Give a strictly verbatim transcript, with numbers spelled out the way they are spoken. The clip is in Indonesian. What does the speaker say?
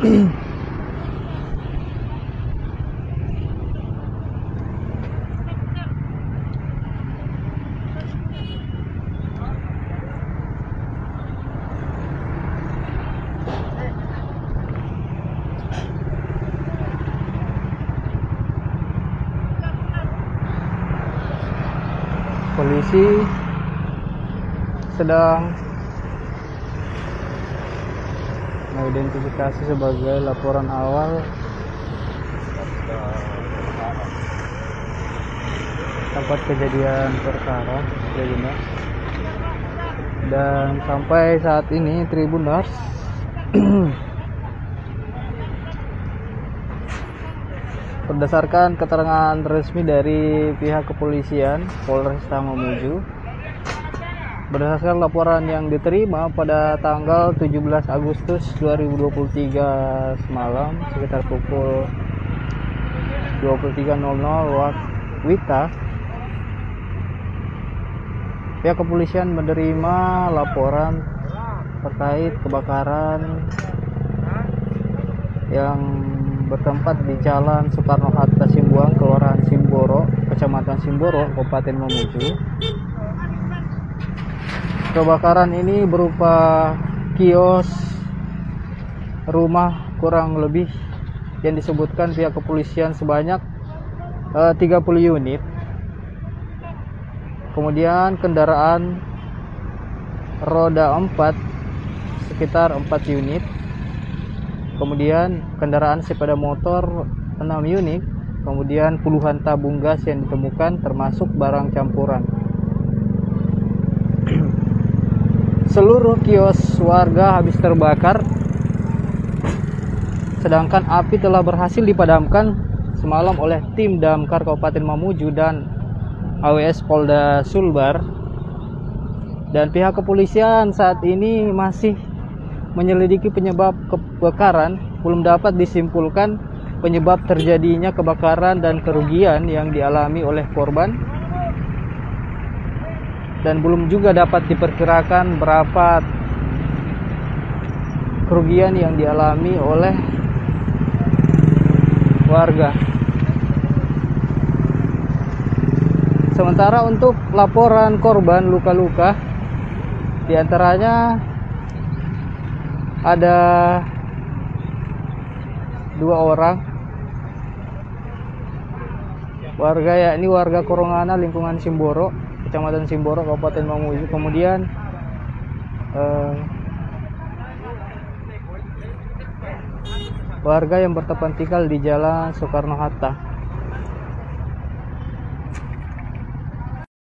Polisi sedang mengidentifikasi sebagai laporan awal tempat kejadian perkara Tribuners. Dan sampai saat ini Tribuners berdasarkan keterangan resmi dari pihak kepolisian Polresta Mamuju, berdasarkan laporan yang diterima pada tanggal tujuh belas Agustus dua ribu dua puluh tiga semalam sekitar pukul dua puluh tiga nol nol waktu W I T A, pihak kepolisian menerima laporan terkait kebakaran yang bertempat di Jalan Soekarno-Hatta Simbuang, Kelurahan Simboro, Kecamatan Simboro, Kabupaten Mamuju. Kebakaran ini berupa kios, rumah kurang lebih yang disebutkan pihak kepolisian sebanyak eh, tiga puluh unit. Kemudian kendaraan roda empat sekitar empat unit. Kemudian kendaraan sepeda motor enam unit. Kemudian puluhan tabung gas yang ditemukan termasuk barang campuran. Seluruh kios warga habis terbakar, sedangkan api telah berhasil dipadamkan semalam oleh tim damkar Kabupaten Mamuju dan A W S Polda Sulbar. Dan pihak kepolisian saat ini masih menyelidiki penyebab kebakaran. Belum dapat disimpulkan penyebab terjadinya kebakaran dan kerugian yang dialami oleh korban, dan belum juga dapat diperkirakan berapa kerugian yang dialami oleh warga. Sementara untuk laporan korban luka-luka, diantaranya ada dua orang warga, yakni warga Korongana lingkungan Simboro, Kecamatan Simboro, Kabupaten Mamuju. Kemudian eh, warga yang bertempat tinggal di Jalan Soekarno-Hatta.